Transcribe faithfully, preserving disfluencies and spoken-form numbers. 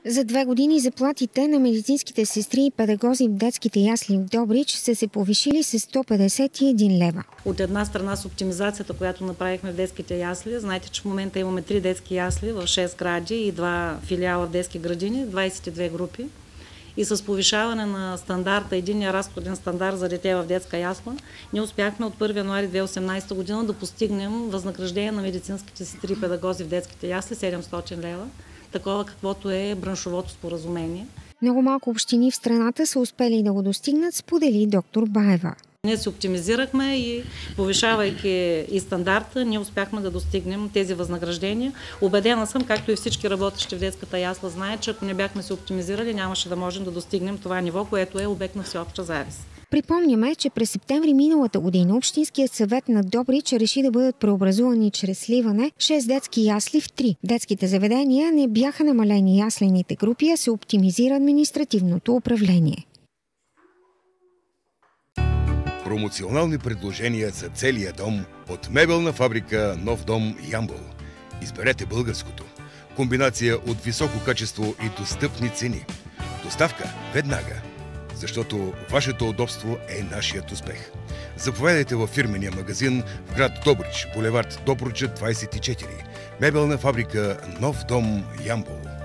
За две години заплатите на медицинските сестри и педагози в детските ясли в Добрич са се повишили с сто петдесет и един лева. От една страна с оптимизацията, която направихме в детските ясли. Знаете, че в момента имаме три детски ясли в шест гради и два филиала в детски градини, двадесет и две групи. И с повишаване на стандарта, единния разходен стандарт за дете в детска ясла, ние успяхме от първи януари две хиляди и осемнадесета година да постигнем възнаграждение на медицинските сестри и педагози в детските ясли седемстотин лева, такова каквото е браншовото споразумение. Много малко общини в страната са успели да го достигнат, сподели доктор Баева. Ние се оптимизирахме и повишавайки и стандарта, ние успяхме да достигнем тези възнаграждения. Убедена съм, както и всички работещи в детската ясла знаят, че ако не бяхме се оптимизирали, нямаше да можем да достигнем това ниво, което е обект на всеобща завист. Припомняме, че през септември миналата година Общинският съвет на Добрич реши да бъдат преобразувани чрез сливане шест детски ясли в три. Детските заведения не бяха намалени яслените групи, а се оптимизира административното управление. Промоционални предложения за целия дом от мебелна фабрика Нов дом Ямбол. Изберете българското. Комбинация от високо качество и достъпни цени. Доставка веднага, защото вашето удобство е нашият успех. Заповядайте във фирмения магазин в град Добрич, булевард Добруджа двадесет и четири. Мебелна фабрика Нов дом Ямбол.